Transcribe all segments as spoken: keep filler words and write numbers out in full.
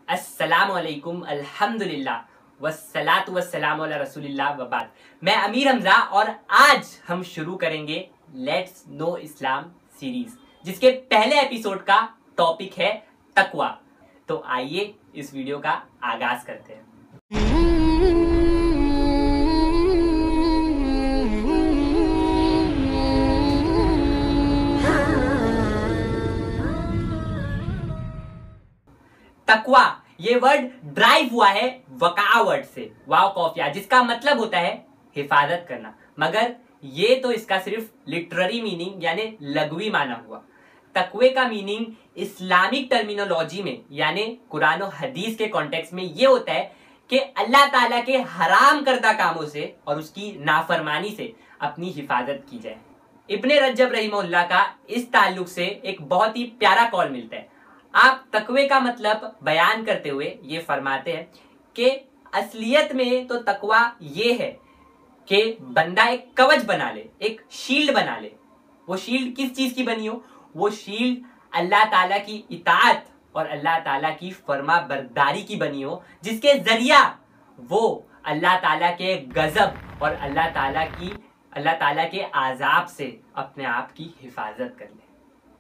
अस्सलामु अलैकुम अल्हम्दुलिल्लाह वस्सलातु वस्सलामु अला रसूलिल्लाह व बाद। मैं अमीर हमजा और आज हम शुरू करेंगे लेट्स नो इस्लाम सीरीज, जिसके पहले एपिसोड का टॉपिक है तकवा। तो आइए इस वीडियो का आगाज करते हैं। तकवा ये वर्ड ड्राइव हुआ है वका वर्ड से, वाव कॉफिया, जिसका मतलब होता है हिफाजत करना, मगर ये तो इसका सिर्फ लिटरेरी मीनिंग यानी लघवी माना हुआ। तकवे का मीनिंग इस्लामिक टर्मिनोलॉजी में यानी कुरान और हदीस के कॉन्टेक्स्ट में ये होता है कि अल्लाह ताला के हराम करदा कामों से और उसकी नाफरमानी से अपनी हिफाजत की जाए। इब्ने रजब रहीमहुल्लाह का इस ताल्लुक से एक बहुत ही प्यारा कॉल मिलता है। आप तकवे का मतलब बयान करते हुए ये फरमाते हैं कि असलियत में तो तकवा ये है कि बंदा एक कवच बना ले, एक शील्ड बना ले। वो शील्ड किस चीज की बनी हो? वो शील्ड अल्लाह ताला की इताअत और अल्लाह ताला की फर्मा बरदारी की बनी हो, जिसके जरिया वो अल्लाह ताला के गजब और अल्लाह ताला की अल्लाह ताला के आजाब से अपने आप की हिफाजत कर ले।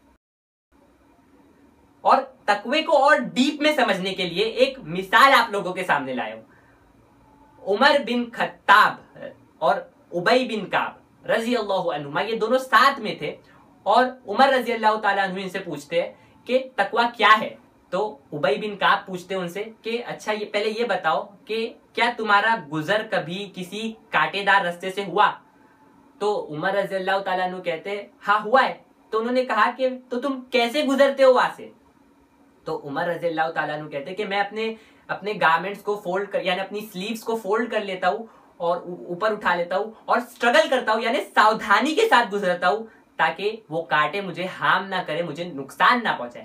और तकवे को और डीप में समझने के लिए एक मिसाल आप लोगों के सामने लाया हूं। उमर बिन खत्ताब और उबई बिन काब रजी अल्लाह अन्हुमा, ये दोनों साथ में थे और उमर रजी अल्लाह ताला अन्हु इनसे पूछते हैं कि तकवा क्या है। तो उबई बिन काब पूछते हैं उनसे कि अच्छा ये पहले ये बताओ कि क्या तुम्हारा गुजर कभी किसी कांटेदार रास्ते से हुआ? तो उमर रजी अल्लाह ताला अन्हु कहते हैं हाँ हुआ है। तो उन्होंने कहा कि तो तुम कैसे गुजरते हो वहां से? तो उमर रजी अल्लाह ताला अन्हु कहते हैं कि मैं अपने अपने गारमेंट्स को फोल्ड कर यानी अपनी स्लीव्स को फोल्ड कर लेता हूँ और ऊपर उठा लेता हूँ और स्ट्रगल करता हूँ यानी सावधानी के साथ गुजरता हूँ ताकि वो कांटे मुझे हार्म ना करे, मुझे नुकसान ना पहुंचाए।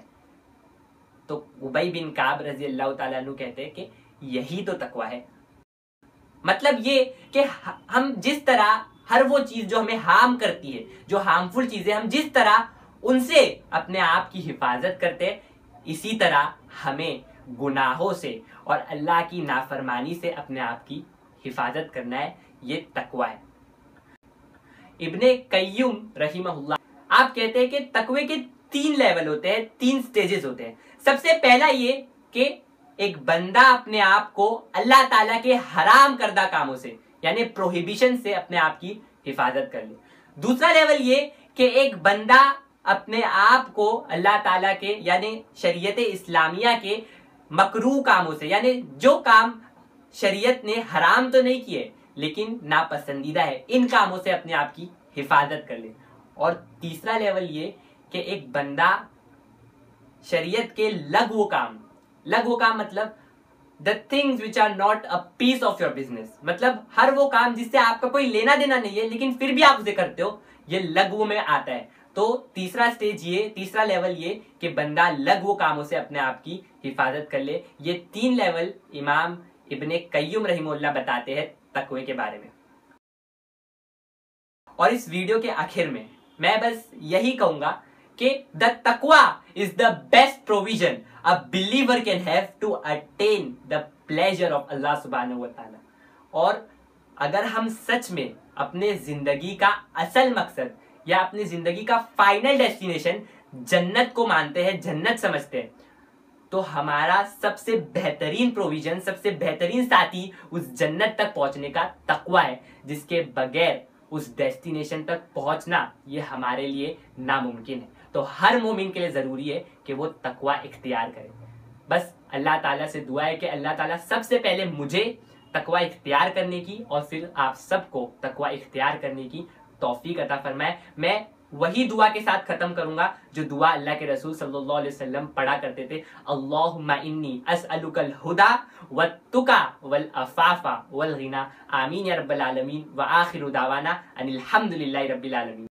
तो उबई बिन काब रजी अल्लाह ताला अन्हु कहते हैं कि यही तो तकवा है। मतलब ये कि हम जिस तरह हर वो चीज जो हमें हार्म करती है, जो हार्मफुल चीजें, हम जिस तरह उनसे अपने आप की हिफाजत करते हैं, इसी तरह हमें गुनाहों से और अल्लाह की नाफरमानी से अपने आप की हिफाजत करना है। ये तकवा है। इब्ने कय्युम रहीमहुल्लाह आप कहते हैं कि तकवे के तीन लेवल होते हैं, तीन स्टेजेस होते हैं। सबसे पहला ये कि एक बंदा अपने आप को अल्लाह ताला के हराम करदा कामों से यानी प्रोहिबिशन से अपने आप की हिफाजत कर ले। दूसरा लेवल ये कि एक बंदा अपने आप को अल्लाह ताला के यानी शरीयत इस्लामिया के मकरूह कामों से यानी जो काम शरीयत ने हराम तो नहीं किए लेकिन नापसंदीदा है, इन कामों से अपने आप की हिफाजत कर ले। और तीसरा लेवल ये कि एक बंदा शरीयत के लघु काम, लघु काम मतलब the things which are not a piece of your business, मतलब हर वो काम जिससे आपका कोई लेना देना नहीं है लेकिन फिर भी आप उसे करते हो, ये लघु में आता है। तो तीसरा स्टेज ये, तीसरा लेवल ये कि बंदा लघु कामों से अपने आप की हिफाजत कर ले। ये तीन लेवल इमाम इब्ने कय्युम रहीमहुल्लाह बताते हैं तकवे के बारे में। और इस वीडियो के आखिर में मैं बस यही कहूंगा कि द तकवा is the best provision a believer can have to attain the pleasure of Allah सुब्हानहू व तआला। और अगर हम सच में अपने जिंदगी का असल मकसद या अपनी जिंदगी का फाइनल डेस्टिनेशन जन्नत को मानते हैं, जन्नत समझते हैं, तो हमारा सबसे बेहतरीन प्रोविजन, सबसे बेहतरीन साथी उस जन्नत तक पहुंचने का तकवा है, जिसके बगैर उस डेस्टिनेशन तक पहुंचना ये हमारे लिए नामुमकिन है। तो हर मोमिन के लिए जरूरी है कि वो तकवा इख्तियार करे। बस अल्लाह ताला से दुआ है कि अल्लाह ताला सबसे पहले मुझे तकवा इख्तियार करने की और फिर आप सबको तकवा इख्तियार करने की तौफीक अता फरमाए। मैं वही दुआ के साथ खत्म करूंगा जो दुआ अल्लाह के रसूल सल्लल्लाहु अलैहि वसल्लम पढ़ा करते थे, अल्लाहुम्मा इन्नी अस्अलुकल हुदा वत्तुका वल अफाफा वल गिना, आमीन या रब्बल आलमीन। व आखिरु दावाना अनिल हम्दुलिल्लाहि रब्बिल आलमीन।